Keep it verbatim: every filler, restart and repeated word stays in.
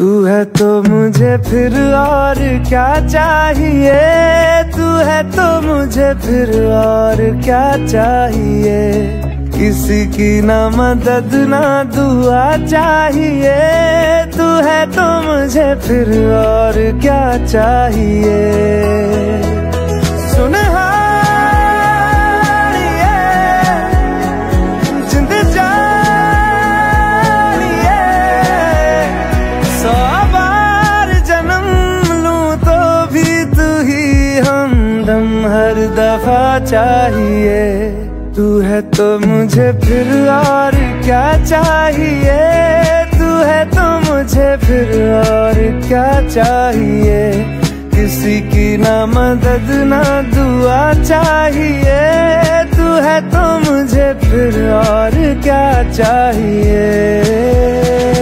तू है तो मुझे फिर और क्या चाहिए, तू है तो मुझे फिर और क्या चाहिए। किसी की ना मदद ना दुआ चाहिए, तू है तो मुझे फिर और क्या चाहिए। सुन हर दफा चाहिए, तू है तो मुझे फिर और क्या चाहिए, तू है तो मुझे फिर और क्या चाहिए। किसी की ना मदद ना दुआ चाहिए, तू है तो मुझे फिर और क्या चाहिए।